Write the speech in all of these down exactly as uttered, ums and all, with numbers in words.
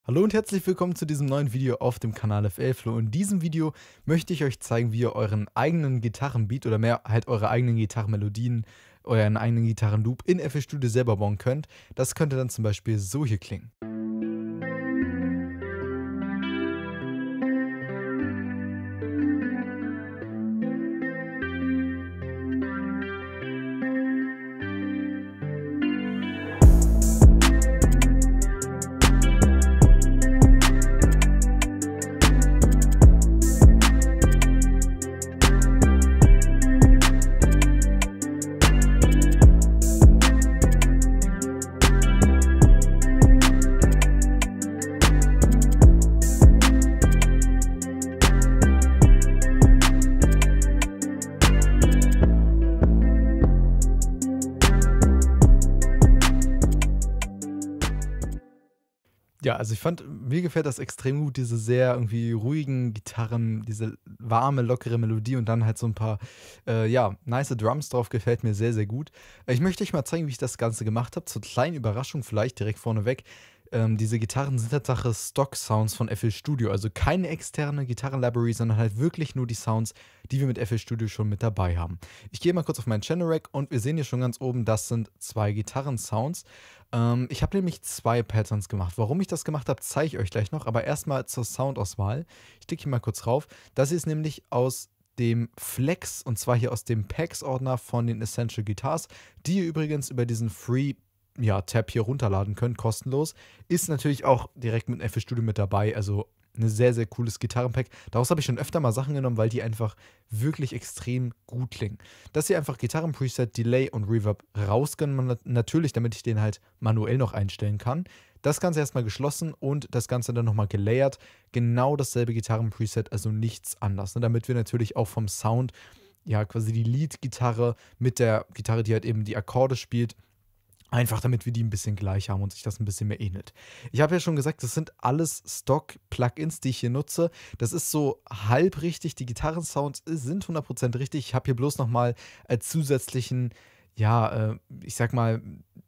Hallo und herzlich willkommen zu diesem neuen Video auf dem Kanal FLFlow. In diesem Video möchte ich euch zeigen, wie ihr euren eigenen Gitarrenbeat oder mehr halt eure eigenen Gitarrenmelodien, euren eigenen Gitarrenloop in F L Studio selber bauen könnt. Das könnte dann zum Beispiel so hier klingen. Ja, also ich fand, mir gefällt das extrem gut, diese sehr irgendwie ruhigen Gitarren, diese warme, lockere Melodie und dann halt so ein paar, äh, ja, nice Drums drauf, gefällt mir sehr, sehr gut. Äh, Ich möchte euch mal zeigen, wie ich das Ganze gemacht habe. Zur kleinen Überraschung vielleicht direkt vorneweg. Ähm, diese Gitarren sind Tatsache Stock-Sounds von F L Studio, also keine externe Gitarren-Library, sondern halt wirklich nur die Sounds, die wir mit F L Studio schon mit dabei haben. Ich gehe mal kurz auf meinen Channel Rack und wir sehen hier schon ganz oben, das sind zwei Gitarren-Sounds. Ähm, ich habe nämlich zwei Patterns gemacht. Warum ich das gemacht habe, zeige ich euch gleich noch. Aber erstmal zur Soundauswahl. Ich klicke hier mal kurz rauf. Das hier ist nämlich aus dem Flex, und zwar hier aus dem Packs-Ordner von den Essential Guitars, die ihr übrigens über diesen Free ja, Tab hier runterladen könnt, kostenlos. Ist natürlich auch direkt mit F L Studio mit dabei, also ein sehr, sehr cooles Gitarrenpack. Daraus habe ich schon öfter mal Sachen genommen, weil die einfach wirklich extrem gut klingen. Das hier einfach Gitarrenpreset, Delay und Reverb rausgenommen, natürlich, damit ich den halt manuell noch einstellen kann. Das Ganze erstmal geschlossen und das Ganze dann nochmal gelayert. Genau dasselbe Gitarrenpreset, also nichts anders. Ne? Damit wir natürlich auch vom Sound, ja, quasi die Lead-Gitarre mit der Gitarre, die halt eben die Akkorde spielt, einfach damit wir die ein bisschen gleich haben und sich das ein bisschen mehr ähnelt. Ich habe ja schon gesagt, das sind alles Stock-Plugins, die ich hier nutze. Das ist so halb richtig. Die Gitarrensounds sind hundert Prozent richtig. Ich habe hier bloß nochmal als zusätzlichen, ja, äh, ich sag mal,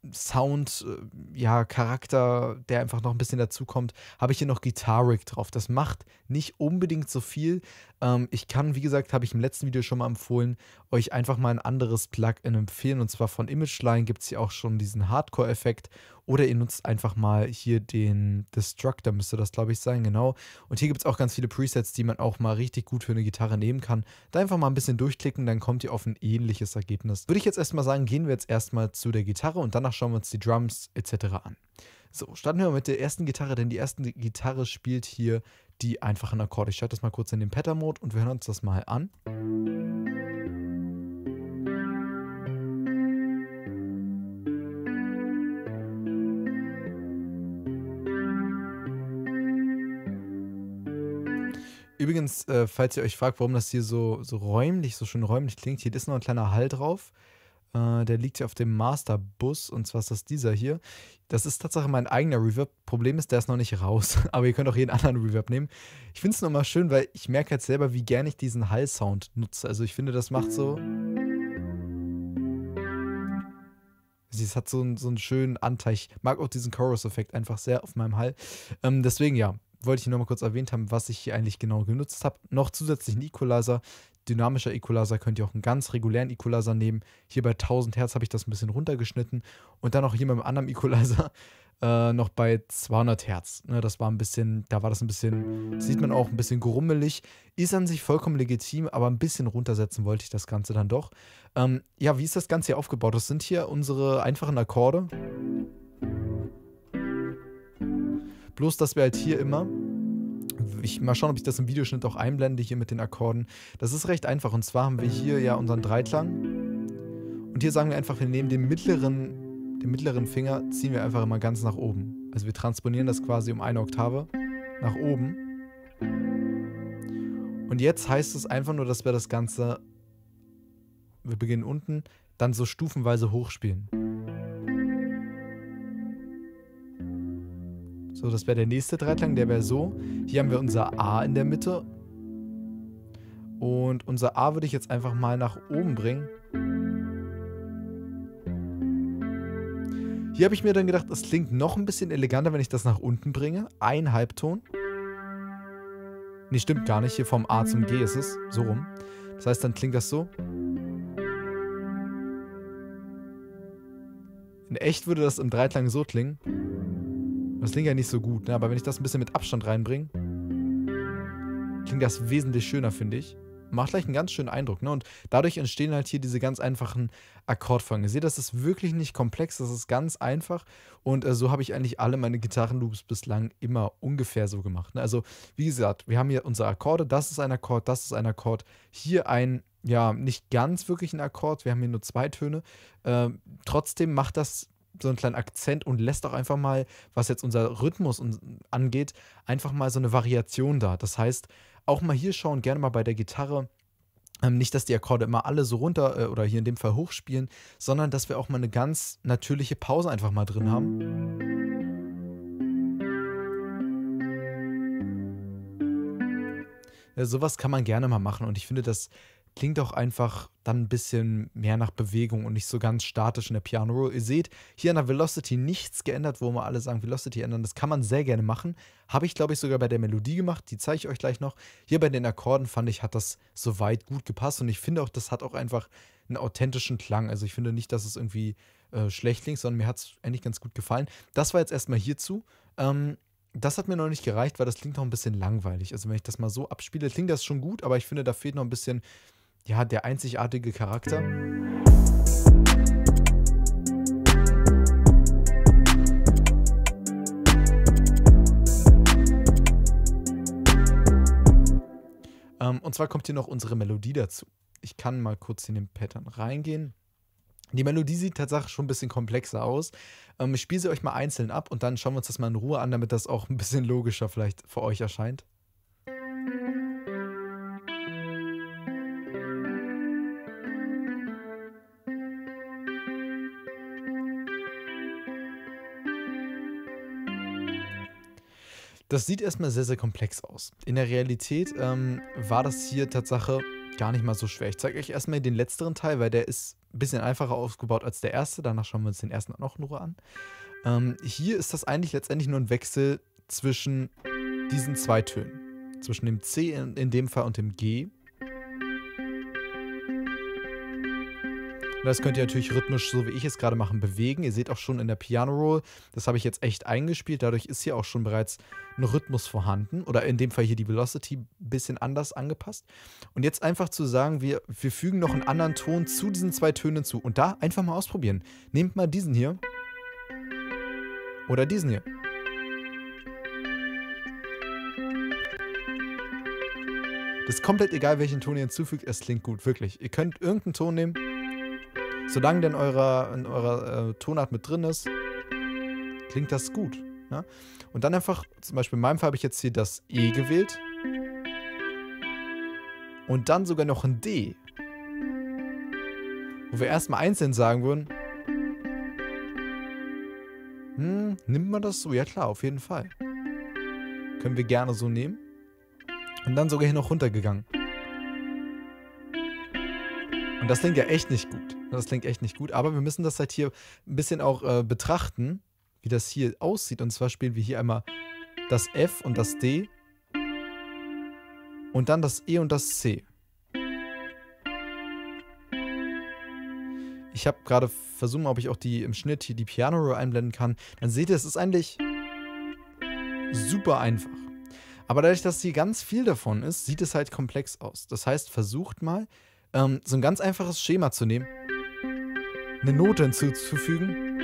Sound, äh, ja, Charakter, der einfach noch ein bisschen dazukommt, habe ich hier noch Guitar Rig drauf. Das macht nicht unbedingt so viel. Ähm, ich kann, wie gesagt, habe ich im letzten Video schon mal empfohlen, euch einfach mal ein anderes Plugin empfehlen. Und zwar von Imageline gibt es hier auch schon diesen Hardcore-Effekt. Oder ihr nutzt einfach mal hier den Destructor, müsste das, glaube ich, sein, genau. Und hier gibt es auch ganz viele Presets, die man auch mal richtig gut für eine Gitarre nehmen kann. Da einfach mal ein bisschen durchklicken, dann kommt ihr auf ein ähnliches Ergebnis. Würde ich jetzt erstmal sagen, gehen wir jetzt erstmal zu der Gitarre und danach schauen wir uns die Drums et cetera an. So, starten wir mit der ersten Gitarre, denn die erste Gitarre spielt hier die einfachen Akkorde. Ich schalte das mal kurz in den Pattern-Mode und wir hören uns das mal an. Übrigens, äh, falls ihr euch fragt, warum das hier so, so räumlich, so schön räumlich klingt, hier ist noch ein kleiner Hall drauf. Äh, der liegt hier auf dem Masterbus, und zwar ist das dieser hier. Das ist tatsächlich mein eigener Reverb. Problem ist, der ist noch nicht raus. Aber ihr könnt auch jeden anderen Reverb nehmen. Ich finde es nur mal schön, weil ich merke jetzt selber, wie gerne ich diesen Hall-Sound nutze. Also ich finde, das macht so... Es hat so einen, so einen schönen Anteil. Ich mag auch diesen Chorus-Effekt einfach sehr auf meinem Hall. Ähm, deswegen, ja, wollte ich nur mal kurz erwähnt haben, was ich hier eigentlich genau genutzt habe. Noch zusätzlich ein Equalizer. Dynamischer Equalizer, könnt ihr auch einen ganz regulären Equalizer nehmen. Hier bei tausend Hertz habe ich das ein bisschen runtergeschnitten. Und dann auch hier mit einem anderen Equalizer äh, noch bei zweihundert Hertz. Ne, das war ein bisschen, da war das ein bisschen, sieht man auch, ein bisschen grummelig. Ist an sich vollkommen legitim, aber ein bisschen runtersetzen wollte ich das Ganze dann doch. Ähm, ja, wie ist das Ganze hier aufgebaut? Das sind hier unsere einfachen Akkorde. Bloß, dass wir halt hier immer, ich mal schauen, ob ich das im Videoschnitt auch einblende, hier mit den Akkorden. Das ist recht einfach. Und zwar haben wir hier ja unseren Dreiklang. Und hier sagen wir einfach, wir nehmen den mittleren, den mittleren Finger, ziehen wir einfach immer ganz nach oben. Also wir transponieren das quasi um eine Oktave nach oben. Und jetzt heißt es einfach nur, dass wir das Ganze, wir beginnen unten, dann so stufenweise hochspielen. So, das wäre der nächste Dreiklang, der wäre so. Hier haben wir unser A in der Mitte. Und unser A würde ich jetzt einfach mal nach oben bringen. Hier habe ich mir dann gedacht, es klingt noch ein bisschen eleganter, wenn ich das nach unten bringe. Ein Halbton. Ne, stimmt gar nicht. Hier vom A zum G ist es. So rum. Das heißt, dann klingt das so. In echt würde das im Dreiklang so klingen. Das klingt ja nicht so gut, ne? Aber wenn ich das ein bisschen mit Abstand reinbringe, klingt das wesentlich schöner, finde ich. Macht gleich einen ganz schönen Eindruck, ne? Und dadurch entstehen halt hier diese ganz einfachen Akkordfolgen. Ihr seht, das ist wirklich nicht komplex, das ist ganz einfach. Und äh, so habe ich eigentlich alle meine Gitarrenloops bislang immer ungefähr so gemacht, ne? Also, wie gesagt, wir haben hier unsere Akkorde. Das ist ein Akkord, das ist ein Akkord. Hier ein, ja, nicht ganz wirklich ein Akkord. Wir haben hier nur zwei Töne. Ähm, trotzdem macht das so einen kleinen Akzent und lässt auch einfach mal, was jetzt unser Rhythmus uns angeht, einfach mal so eine Variation da. Das heißt, auch mal hier schauen, gerne mal bei der Gitarre. Ähm, nicht, dass die Akkorde immer alle so runter äh, oder hier in dem Fall hoch spielen, sondern dass wir auch mal eine ganz natürliche Pause einfach mal drin haben. Äh, sowas kann man gerne mal machen und ich finde, das klingt auch einfach dann ein bisschen mehr nach Bewegung und nicht so ganz statisch in der Piano Roll. Ihr seht, hier an der Velocity nichts geändert, wo wir alle sagen, Velocity ändern. Das kann man sehr gerne machen. Habe ich, glaube ich, sogar bei der Melodie gemacht. Die zeige ich euch gleich noch. Hier bei den Akkorden fand ich, hat das soweit gut gepasst und ich finde auch, das hat auch einfach einen authentischen Klang. Also ich finde nicht, dass es irgendwie äh, schlecht klingt, sondern mir hat es eigentlich ganz gut gefallen. Das war jetzt erstmal hierzu. Ähm, Das hat mir noch nicht gereicht, weil das klingt noch ein bisschen langweilig. Also wenn ich das mal so abspiele, klingt das schon gut, aber ich finde, da fehlt noch ein bisschen, ja, der einzigartige Charakter. Ähm, und zwar kommt hier noch unsere Melodie dazu. Ich kann mal kurz in den Pattern reingehen. Die Melodie sieht tatsächlich schon ein bisschen komplexer aus. Ähm, ich spiele sie euch mal einzeln ab und dann schauen wir uns das mal in Ruhe an, damit das auch ein bisschen logischer vielleicht für euch erscheint. Das sieht erstmal sehr, sehr komplex aus. In der Realität ähm, war das hier Tatsache gar nicht mal so schwer. Ich zeige euch erstmal den letzteren Teil, weil der ist ein bisschen einfacher aufgebaut als der erste. Danach schauen wir uns den ersten auch noch in Ruhe an. Ähm, hier ist das eigentlich letztendlich nur ein Wechsel zwischen diesen zwei Tönen. Zwischen dem C in, in dem Fall und dem G. Und das könnt ihr natürlich rhythmisch, so wie ich es gerade mache, bewegen. Ihr seht auch schon in der Piano Roll, das habe ich jetzt echt eingespielt. Dadurch ist hier auch schon bereits ein Rhythmus vorhanden. Oder in dem Fall hier die Velocity ein bisschen anders angepasst. Und jetzt einfach zu sagen, wir, wir fügen noch einen anderen Ton zu diesen zwei Tönen zu. Und da einfach mal ausprobieren. Nehmt mal diesen hier. Oder diesen hier. Das ist komplett egal, welchen Ton ihr hinzufügt. Es klingt gut, wirklich. Ihr könnt irgendeinen Ton nehmen. Solange der in eurer, in eurer äh, Tonart mit drin ist, klingt das gut. Ja? Und dann einfach, zum Beispiel in meinem Fall habe ich jetzt hier das E gewählt. Und dann sogar noch ein D. Wo wir erstmal einzeln sagen würden, hm, nimmt man das so? Ja klar, auf jeden Fall. Können wir gerne so nehmen. Und dann sogar hier noch runtergegangen. Und das klingt ja echt nicht gut. Das klingt echt nicht gut. Aber wir müssen das halt hier ein bisschen auch äh, betrachten, wie das hier aussieht. Und zwar spielen wir hier einmal das F und das D. Und dann das E und das C. Ich habe gerade versucht, ob ich auch die im Schnitt hier die Piano Roll einblenden kann. Dann seht ihr, es ist eigentlich super einfach. Aber dadurch, dass hier ganz viel davon ist, sieht es halt komplex aus. Das heißt, versucht mal, ähm, so ein ganz einfaches Schema zu nehmen, eine Note hinzuzufügen.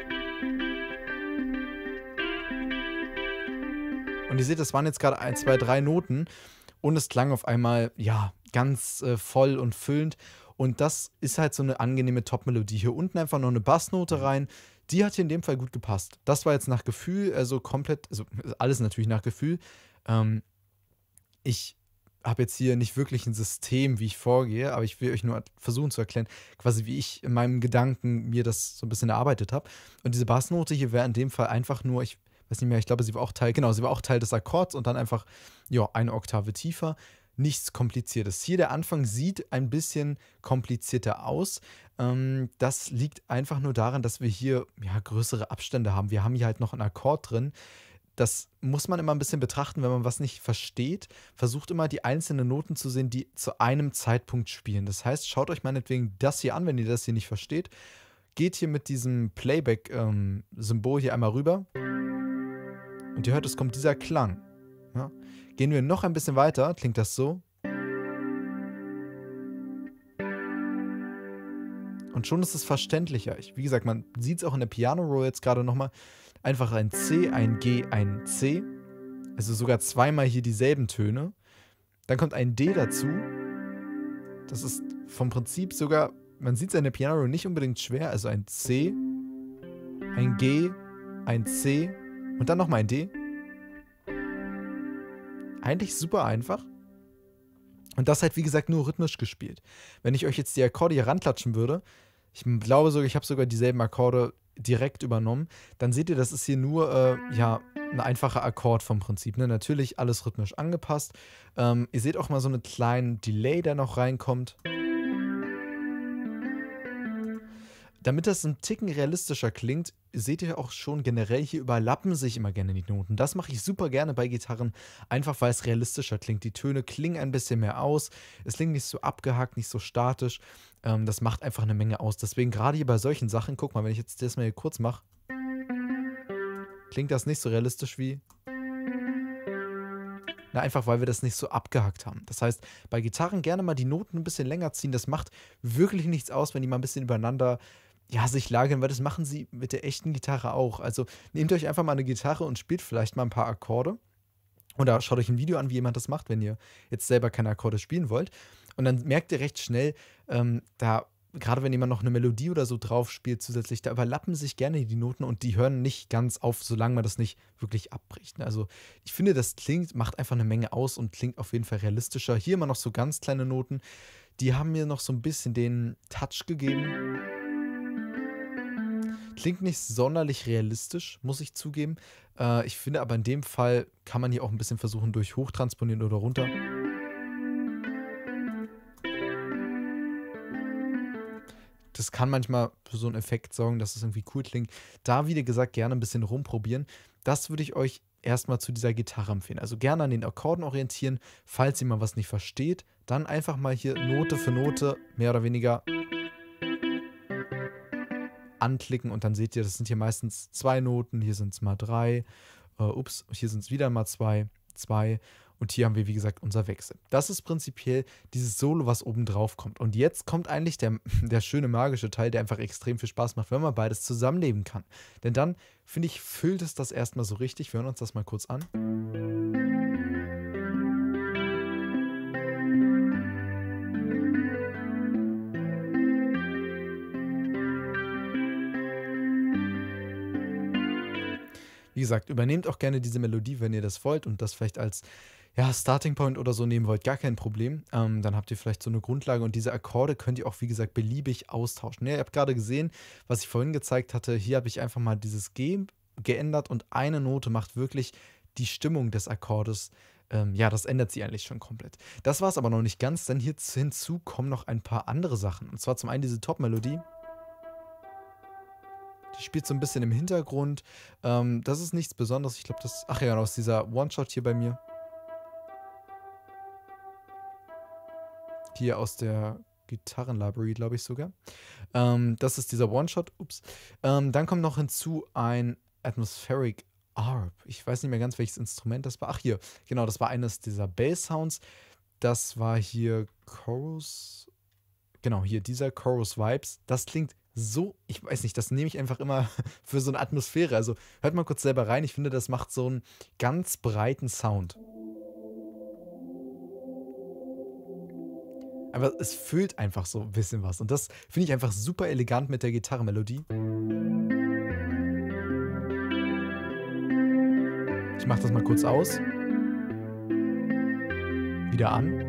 Und ihr seht, das waren jetzt gerade ein, zwei, drei Noten und es klang auf einmal, ja, ganz äh, voll und füllend. Und das ist halt so eine angenehme Top-Melodie. Hier unten einfach noch eine Bassnote rein. Die hat hier in dem Fall gut gepasst. Das war jetzt nach Gefühl, also komplett, also alles natürlich nach Gefühl. Ähm, ich habe jetzt hier nicht wirklich ein System, wie ich vorgehe, aber ich will euch nur versuchen zu erklären, quasi wie ich in meinem Gedanken mir das so ein bisschen erarbeitet habe. Und diese Bassnote hier wäre in dem Fall einfach nur, ich weiß nicht mehr, ich glaube, sie war auch Teil, genau, sie war auch Teil des Akkords und dann einfach, ja, eine Oktave tiefer. Nichts Kompliziertes. Hier der Anfang sieht ein bisschen komplizierter aus. Ähm, das liegt einfach nur daran, dass wir hier, ja, größere Abstände haben. Wir haben hier halt noch 'n Akkord drin. Das muss man immer 'n bisschen betrachten, wenn man was nicht versteht. Versucht immer, die einzelnen Noten zu sehen, die zu einem Zeitpunkt spielen. Das heißt, schaut euch meinetwegen das hier an, wenn ihr das hier nicht versteht. Geht hier mit diesem Playback, ähm, Symbol hier einmal rüber und ihr hört, es kommt dieser Klang, ja? Gehen wir noch ein bisschen weiter, klingt das so. Und schon ist es verständlicher. Ich wie gesagt, man sieht's auch in der Piano Roll jetzt grade noch mal. Einfach ein C, ein G, ein C. Also sogar zweimal hier dieselben Töne. Dann kommt ein D dazu. Das ist vom Prinzip sogar man sieht's in der Piano Roll nicht unbedingt schwer. Also ein C, ein G, ein C und dann noch mal ein D. Eigentlich super einfach. Und das halt, wie gesagt, nur rhythmisch gespielt. Wenn ich euch jetzt die Akkorde hier ranklatschen würde, ich m glaube sogar, ich habe sogar dieselben Akkorde direkt übernommen, dann seht ihr, das ist hier nur, äh, ja, 'n einfacher Akkord vom Prinzip, ne? Natürlich alles rhythmisch angepasst. Ähm, ihr seht auch mal so 'ne kleinen Delay, der noch reinkommt. Damit das 'n Ticken realistischer klingt, seht ihr auch schon generell, hier überlappen sich immer gerne die Noten. Das mache ich super gerne bei Gitarren, einfach weil's realistischer klingt. Die Töne klingen ein bisschen mehr aus. Es klingt nicht so abgehackt, nicht so statisch. Ähm, das macht einfach 'ne Menge aus. Deswegen grade hier bei solchen Sachen guck mal, wenn ich jetzt das mal hier kurz mache klingt das nicht so realistisch wie na, einfach weil wir das nicht so abgehackt haben. Das heißt, bei Gitarren gerne mal die Noten 'n bisschen länger ziehen. Das macht wirklich nichts aus, wenn die mal 'n bisschen übereinander, ja, sich lagern, weil das machen sie mit der echten Gitarre auch. Also, nehmt euch einfach mal 'ne Gitarre und spielt vielleicht mal 'n paar Akkorde. Oder schaut euch 'n Video an, wie jemand das macht, wenn ihr jetzt selber keine Akkorde spielen wollt. Und dann merkt ihr recht schnell, ähm, da grade wenn jemand noch 'ne Melodie oder so drauf spielt zusätzlich, da überlappen sich gerne die Noten und die hören nicht ganz auf, solange man das nicht wirklich abbricht, ne? Also, ich finde, das klingt macht einfach 'ne Menge aus und klingt auf jeden Fall realistischer. Hier immer noch so ganz kleine Noten, die haben mir noch so 'n bisschen den Touch gegeben. Klingt nicht sonderlich realistisch, muss ich zugeben. Äh, ich finde aber in dem Fall kann man hier auch 'n bisschen versuchen durch hochtransponieren oder runter. Das kann manchmal für so 'n Effekt sorgen, dass es irgendwie cool klingt. Da, wie gesagt, gerne 'n bisschen rumprobieren. Das würde ich euch erst mal zu dieser Gitarre empfehlen. Also, gerne an den Akkorden orientieren. Falls ihr mal was nicht versteht, dann einfach mal hier Note für Note mehr oder weniger anklicken und dann seht ihr, das sind hier meistens zwei Noten, hier sind's mal drei. Äh, ups, hier sind's wieder mal zwei, zwei und hier haben wir, wie gesagt, unser Wechsel. Das ist prinzipiell dieses Solo, was oben drauf kommt. Und jetzt kommt eigentlich der der schöne magische Teil, der einfach extrem viel Spaß macht, wenn man beides zusammenleben kann. Denn dann, finde ich, füllt es das erst mal so richtig. Wir hören uns das mal kurz an. Wie gesagt, übernehmt auch gerne diese Melodie, wenn ihr das wollt und das vielleicht als, ja, Starting Point oder so nehmen wollt, gar kein Problem. Ähm, dann habt ihr vielleicht so 'ne Grundlage und diese Akkorde könnt ihr auch, wie gesagt, beliebig austauschen. Ne, ihr habt grade gesehen, was ich vorhin gezeigt hatte, hier habe ich einfach mal dieses G geändert und eine Note macht wirklich die Stimmung des Akkordes ähm, ja, das ändert sie eigentlich schon komplett. Das war's aber noch nicht ganz, denn hier z hinzu kommen noch ein paar andere Sachen. Und zwar zum einen diese Top-Melodie. Die spielt so 'n bisschen im Hintergrund. Ähm, das ist nichts Besonderes. Ich glaube, das ach ja, aus dieser One-Shot hier bei mir. Hier aus der Gitarren-Library, glaube ich sogar. Ähm, das ist dieser One-Shot. Ups. Ähm, dann kommt noch hinzu ein Atmospheric Arp. Ich weiß nicht mehr ganz, welches Instrument das war. Ach hier, genau, das war eines dieser Bass-Sounds. Das war hier Chorus genau, hier dieser Chorus Vibes. Das klingt so ich weiß nicht, das nehme ich einfach immer für so 'ne Atmosphäre. Also, hört mal kurz selber rein. Ich finde, das macht so 'n ganz breiten Sound. Aber es füllt einfach so 'n bisschen was und das finde ich einfach super elegant mit der Gitarrenmelodie. Ich mache das mal kurz aus. Wieder an.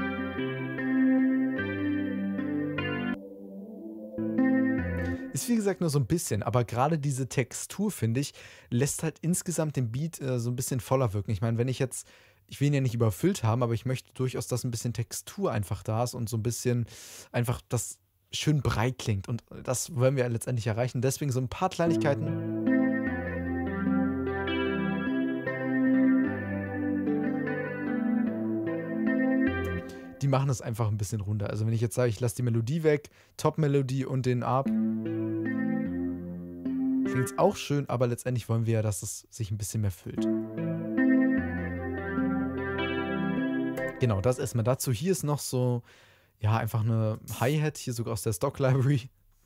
Ist wie gesagt nur so 'n bisschen, aber grade diese Textur, finde ich, lässt halt insgesamt den Beat, äh, so 'n bisschen voller wirken. Ich meine, wenn ich jetzt ich will ihn ja nicht überfüllt haben, aber ich möchte durchaus, dass 'n bisschen Textur einfach da ist und so 'n bisschen einfach das schön breit klingt. Und das wollen wir letztendlich erreichen. Deswegen so ein paar Kleinigkeiten. Die machen es einfach ein bisschen runder. Also wenn ich jetzt sage, ich lasse die Melodie weg, Top-Melodie und den Arp, klingt es auch schön, aber letztendlich wollen wir ja, dass es sich ein bisschen mehr füllt. Genau, das erstmal dazu. Hier ist noch so, ja, einfach eine Hi-Hat, hier sogar aus der Stock-Library.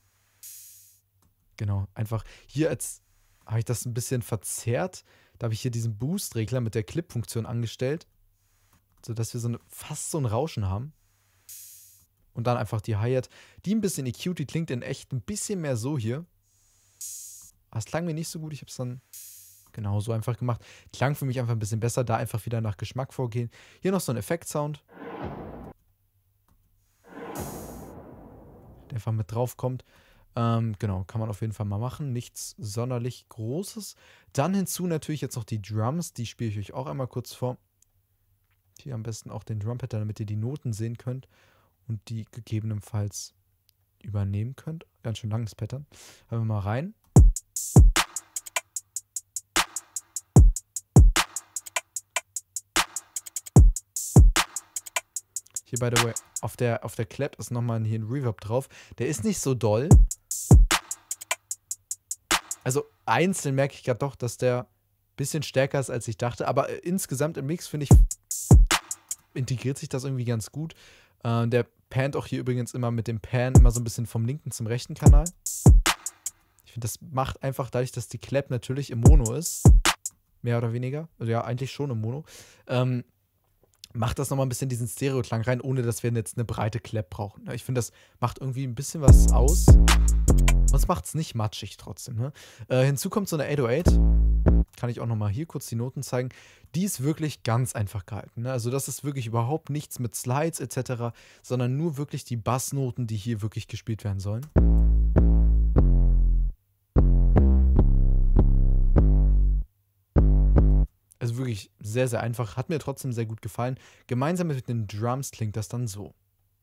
Genau, einfach hier als habe ich das ein bisschen verzerrt. Da habe ich hier diesen Boost-Regler mit der Clip-Funktion angestellt, sodass wir so eine, fast so ein Rauschen haben. Und dann einfach die Hi-Hat, die ein bisschen E Q, die klingt in echt ein bisschen mehr so hier. Aber es klang mir nicht so gut, ich habe es dann genau so einfach gemacht. Klang für mich einfach ein bisschen besser, da einfach wieder nach Geschmack vorgehen. Hier noch so ein Effekt-Sound, der einfach mit drauf kommt. Ähm, genau, kann man auf jeden Fall mal machen. Nichts sonderlich Großes. Dann hinzu natürlich jetzt noch die Drums, die spiele ich euch auch einmal kurz vor. Hier am besten auch den Drum-Pattern, damit ihr die Noten sehen könnt und die gegebenenfalls übernehmen könnt. Ganz schön langes Pattern. Hören wir mal rein. Hier, by the way, auf der, auf der Clap ist nochmal hier ein Reverb drauf. Der ist nicht so doll. Also einzeln merke ich gerade doch, dass der ein bisschen stärker ist, als ich dachte. Aber äh, insgesamt im Mix, finde ich, integriert sich das irgendwie ganz gut. Äh, der pannt auch hier übrigens immer mit dem Pan immer so ein bisschen vom linken zum rechten Kanal. Ich finde, das macht einfach dadurch, dass die Clap natürlich im Mono ist. Mehr oder weniger. Also ja, eigentlich schon im Mono. Ähm, macht das nochmal ein bisschen diesen Stereo-Klang rein, ohne dass wir jetzt eine breite Clap brauchen. Ich finde, das macht irgendwie ein bisschen was aus. Sonst macht es nicht matschig trotzdem. Ne? Äh, hinzu kommt so eine acht null acht. Kann ich auch nochmal hier kurz die Noten zeigen. Die ist wirklich ganz einfach gehalten. Ne? Also das ist wirklich überhaupt nichts mit Slides et cetera, sondern nur wirklich die Bassnoten, die hier wirklich gespielt werden sollen. Also wirklich sehr, sehr einfach. Hat mir trotzdem sehr gut gefallen. Gemeinsam mit den Drums klingt das dann so.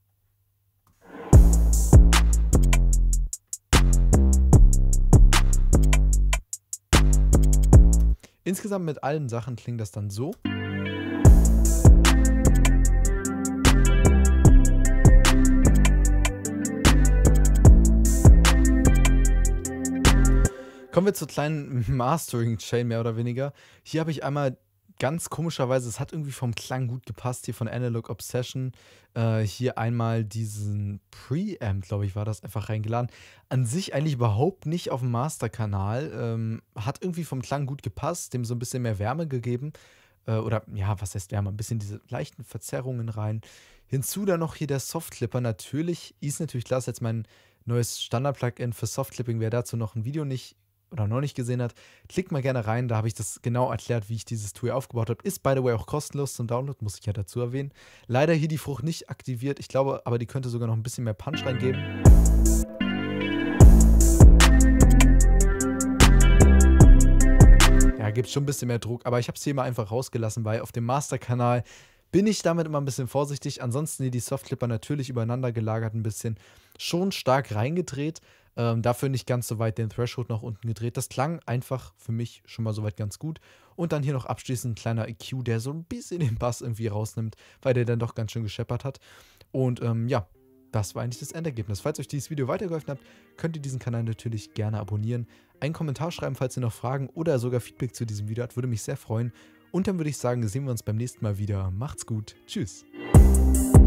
Insgesamt mit allen Sachen klingt das dann so. Kommen wir zur kleinen Mastering-Chain, mehr oder weniger. Hier habe ich einmal ganz komischerweise, es hat irgendwie vom Klang gut gepasst, hier von Analog Obsession. Äh, hier einmal diesen Preamp, glaube ich, war das, einfach reingeladen. An sich eigentlich überhaupt nicht auf dem Masterkanal. Ähm, hat irgendwie vom Klang gut gepasst, dem so ein bisschen mehr Wärme gegeben. Äh, oder, ja, was heißt Wärme? Ein bisschen diese leichten Verzerrungen rein. Hinzu dann noch hier der Softclipper. Natürlich, ist natürlich klar, ist jetzt mein neues Standard-Plugin für Softclipping. Wer dazu noch ein Video nicht oder noch nicht gesehen hat, klickt mal gerne rein, da habe ich das genau erklärt, wie ich dieses Tool aufgebaut habe. Ist, by the way, auch kostenlos zum Download, muss ich ja dazu erwähnen. Leider hier die Frucht nicht aktiviert, ich glaube, aber die könnte sogar noch ein bisschen mehr Punch reingeben. Ja, gibt schon ein bisschen mehr Druck, aber ich habe es hier mal einfach rausgelassen, weil auf dem Masterkanal bin ich damit immer ein bisschen vorsichtig. Ansonsten hier die Softclipper natürlich übereinander gelagert ein bisschen. Schon stark reingedreht. Ähm, dafür nicht ganz so weit den Threshold nach unten gedreht. Das klang einfach für mich schon mal soweit ganz gut. Und dann hier noch abschließend ein kleiner E Q, der so ein bisschen den Bass irgendwie rausnimmt, weil der dann doch ganz schön gescheppert hat. Und ähm, ja, das war eigentlich das Endergebnis. Falls euch dieses Video weitergeholfen hat, könnt ihr diesen Kanal natürlich gerne abonnieren. Einen Kommentar schreiben, falls ihr noch Fragen oder sogar Feedback zu diesem Video habt, würde mich sehr freuen. Und dann würde ich sagen, sehen wir uns beim nächsten Mal wieder. Macht's gut. Tschüss.